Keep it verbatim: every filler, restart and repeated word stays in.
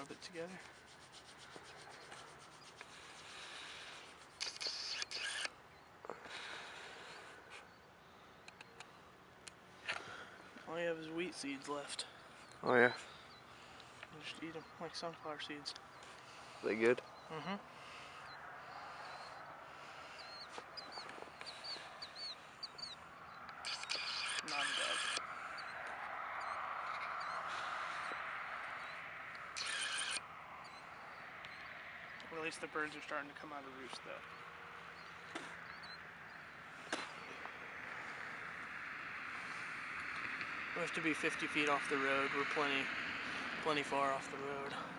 rub it together. All you have is wheat seeds left. Oh yeah. You just eat them like sunflower seeds. Are they good? Mm-hmm. Not bad. Or at least the birds are starting to come out of roost though. We have to be fifty feet off the road. We're plenty, plenty far off the road.